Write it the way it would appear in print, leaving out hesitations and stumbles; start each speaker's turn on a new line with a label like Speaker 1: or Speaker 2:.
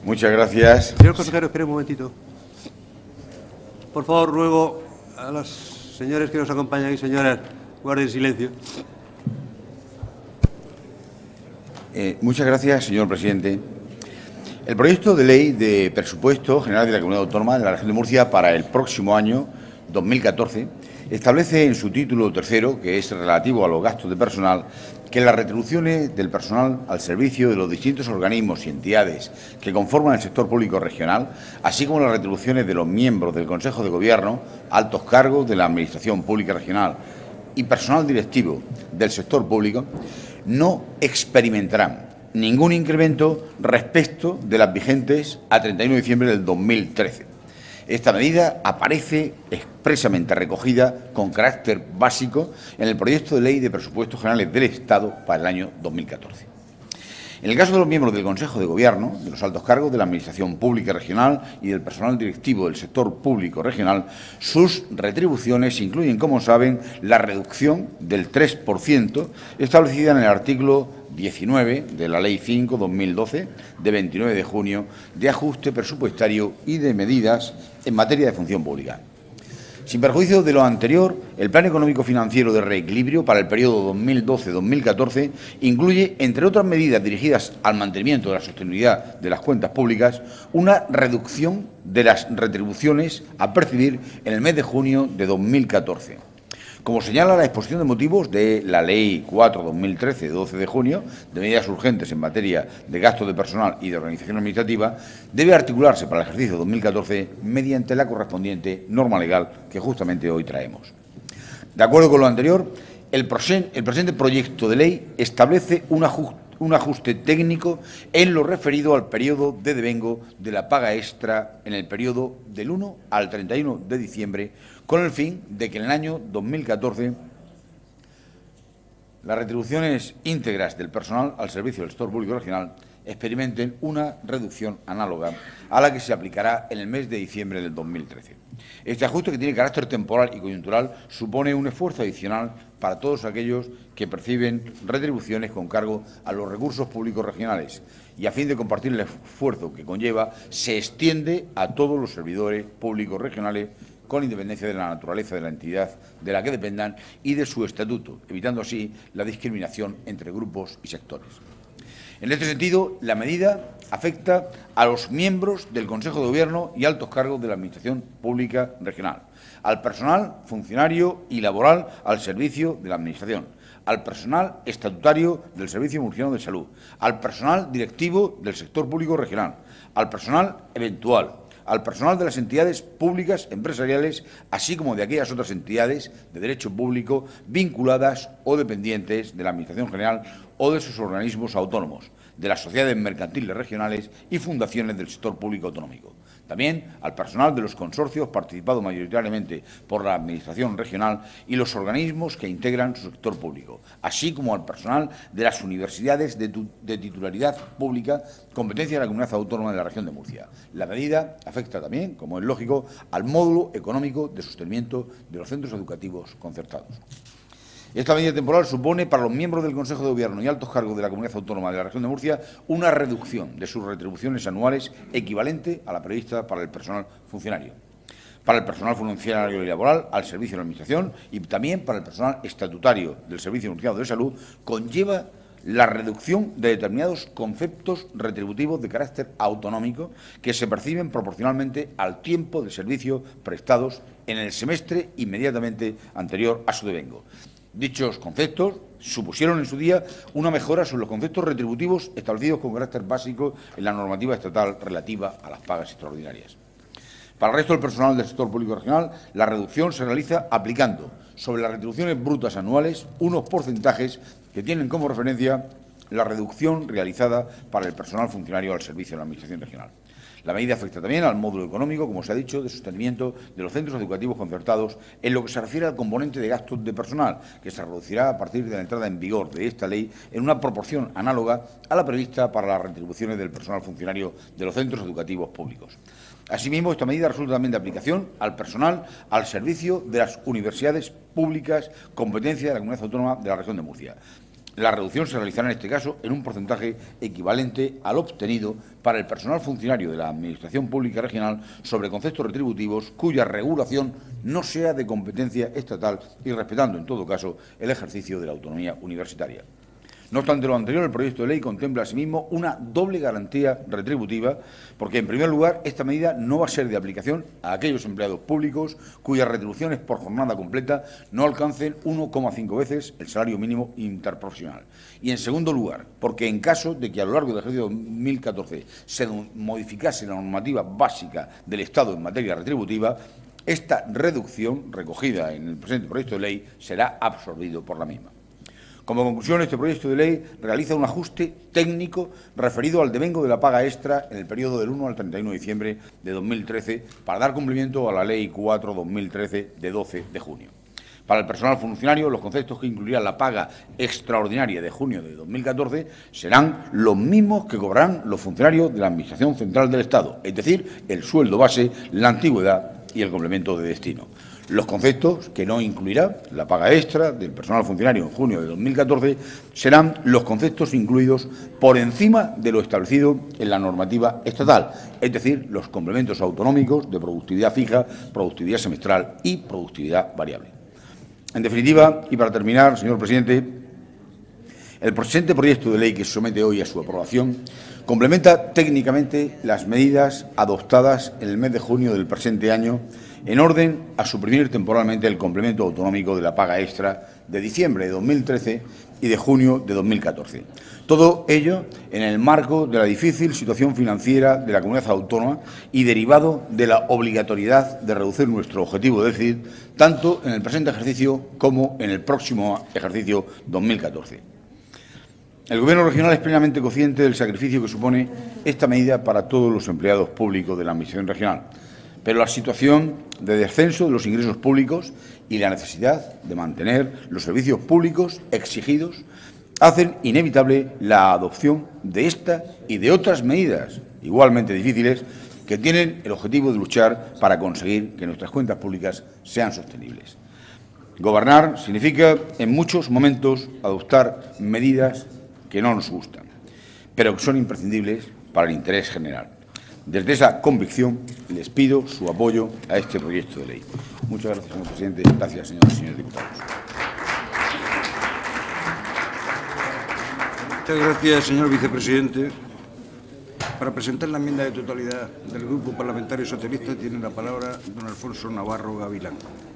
Speaker 1: Muchas gracias.
Speaker 2: Señor consejero, espere un momentito. Por favor, ruego a los señores que nos acompañan y señoras, guarden silencio.
Speaker 1: Muchas gracias, señor presidente. El proyecto de ley de presupuesto general de la Comunidad Autónoma de la Región de Murcia para el próximo año 2014 establece en su título tercero, que es relativo a los gastos de personal, que las retribuciones del personal al servicio de los distintos organismos y entidades que conforman el sector público regional, así como las retribuciones de los miembros del Consejo de Gobierno, altos cargos de la Administración Pública Regional y personal directivo del sector público, no experimentarán ningún incremento respecto de las vigentes a 31 de diciembre del 2013. Esta medida aparece expresamente recogida con carácter básico en el proyecto de ley de presupuestos generales del Estado para el año 2014. En el caso de los miembros del Consejo de Gobierno, de los altos cargos de la Administración Pública Regional y del personal directivo del sector público regional, sus retribuciones incluyen, como saben, la reducción del 3% establecida en el artículo 19 de la Ley 5/2012, de 29 de junio, de ajuste presupuestario y de medidas en materia de función pública. Sin perjuicio de lo anterior, el Plan Económico Financiero de Reequilibrio para el periodo 2012-2014 incluye, entre otras medidas dirigidas al mantenimiento de la sostenibilidad de las cuentas públicas, una reducción de las retribuciones a percibir en el mes de junio de 2014. Como señala la exposición de motivos de la Ley 4/2013, de 12 de junio, de medidas urgentes en materia de gastos de personal y de organización administrativa, debe articularse para el ejercicio 2014 mediante la correspondiente norma legal que justamente hoy traemos. De acuerdo con lo anterior, el presente proyecto de ley establece un ajuste técnico en lo referido al periodo de devengo de la paga extra en el periodo del 1 al 31 de diciembre, con el fin de que en el año 2014 las retribuciones íntegras del personal al servicio del sector público regional experimenten una reducción análoga a la que se aplicará en el mes de diciembre del 2013. Este ajuste, que tiene carácter temporal y coyuntural, supone un esfuerzo adicional para todos aquellos que perciben retribuciones con cargo a los recursos públicos regionales y, a fin de compartir el esfuerzo que conlleva, se extiende a todos los servidores públicos regionales con independencia de la naturaleza de la entidad de la que dependan y de su estatuto, evitando así la discriminación entre grupos y sectores. En este sentido, la medida afecta a los miembros del Consejo de Gobierno y altos cargos de la Administración Pública Regional, al personal funcionario y laboral al servicio de la Administración, al personal estatutario del Servicio Murciano de Salud, al personal directivo del sector público regional, al personal eventual, al personal de las entidades públicas empresariales, así como de aquellas otras entidades de derecho público vinculadas o dependientes de la Administración General o de sus organismos autónomos, de las sociedades mercantiles regionales y fundaciones del sector público autonómico. También al personal de los consorcios participados mayoritariamente por la Administración regional y los organismos que integran su sector público, así como al personal de las universidades de titularidad pública, competencia de la Comunidad Autónoma de la Región de Murcia. La medida afecta también, como es lógico, al módulo económico de sostenimiento de los centros educativos concertados. Esta medida temporal supone para los miembros del Consejo de Gobierno y altos cargos de la Comunidad Autónoma de la Región de Murcia una reducción de sus retribuciones anuales equivalente a la prevista para el personal funcionario, para el personal funcionario y laboral al servicio de la Administración y también para el personal estatutario del Servicio Murciano de Salud. Conlleva la reducción de determinados conceptos retributivos de carácter autonómico que se perciben proporcionalmente al tiempo de servicio prestados en el semestre inmediatamente anterior a su devengo. Dichos conceptos supusieron en su día una mejora sobre los conceptos retributivos establecidos con carácter básico en la normativa estatal relativa a las pagas extraordinarias. Para el resto del personal del sector público regional, la reducción se realiza aplicando sobre las retribuciones brutas anuales unos porcentajes que tienen como referencia la reducción realizada para el personal funcionario al servicio de la Administración regional. La medida afecta también al módulo económico, como se ha dicho, de sostenimiento de los centros educativos concertados en lo que se refiere al componente de gastos de personal, que se reducirá a partir de la entrada en vigor de esta ley en una proporción análoga a la prevista para las retribuciones del personal funcionario de los centros educativos públicos. Asimismo, esta medida resulta también de aplicación al personal al servicio de las universidades públicas, competencia de la Comunidad Autónoma de la Región de Murcia. La reducción se realizará en este caso en un porcentaje equivalente al obtenido para el personal funcionario de la Administración Pública Regional sobre conceptos retributivos cuya regulación no sea de competencia estatal y respetando, en todo caso, el ejercicio de la autonomía universitaria. No obstante lo anterior, el proyecto de ley contempla asimismo una doble garantía retributiva, porque, en primer lugar, esta medida no va a ser de aplicación a aquellos empleados públicos cuyas retribuciones por jornada completa no alcancen 1,5 veces el salario mínimo interprofesional. Y, en segundo lugar, porque en caso de que a lo largo del ejercicio 2014 se modificase la normativa básica del Estado en materia retributiva, esta reducción recogida en el presente proyecto de ley será absorbido por la misma. Como conclusión, este proyecto de ley realiza un ajuste técnico referido al devengo de la paga extra en el periodo del 1 al 31 de diciembre de 2013 para dar cumplimiento a la Ley 4/2013 de 12 de junio. Para el personal funcionario, los conceptos que incluirán la paga extraordinaria de junio de 2014 serán los mismos que cobrarán los funcionarios de la Administración Central del Estado, es decir, el sueldo base, la antigüedad y el complemento de destino. Los conceptos que no incluirá la paga extra del personal funcionario en junio de 2014 serán los conceptos incluidos por encima de lo establecido en la normativa estatal, es decir, los complementos autonómicos de productividad fija, productividad semestral y productividad variable. En definitiva, y para terminar, señor presidente, el presente proyecto de ley que se somete hoy a su aprobación complementa técnicamente las medidas adoptadas en el mes de junio del presente año en orden a suprimir temporalmente el complemento autonómico de la paga extra de diciembre de 2013 y de junio de 2014. Todo ello en el marco de la difícil situación financiera de la comunidad autónoma y derivado de la obligatoriedad de reducir nuestro objetivo de déficit tanto en el presente ejercicio como en el próximo ejercicio 2014. El Gobierno regional es plenamente consciente del sacrificio que supone esta medida para todos los empleados públicos de la Administración regional, pero la situación de descenso de los ingresos públicos y la necesidad de mantener los servicios públicos exigidos hacen inevitable la adopción de esta y de otras medidas igualmente difíciles que tienen el objetivo de luchar para conseguir que nuestras cuentas públicas sean sostenibles. Gobernar significa, en muchos momentos, adoptar medidas que no nos gustan, pero que son imprescindibles para el interés general. Desde esa convicción les pido su apoyo a este proyecto de ley. Muchas gracias, señor presidente. Gracias, señoras y señores diputados.
Speaker 3: Muchas gracias, señor vicepresidente. Para presentar la enmienda de totalidad del Grupo Parlamentario Socialista tiene la palabra don Alfonso Navarro Gavilán.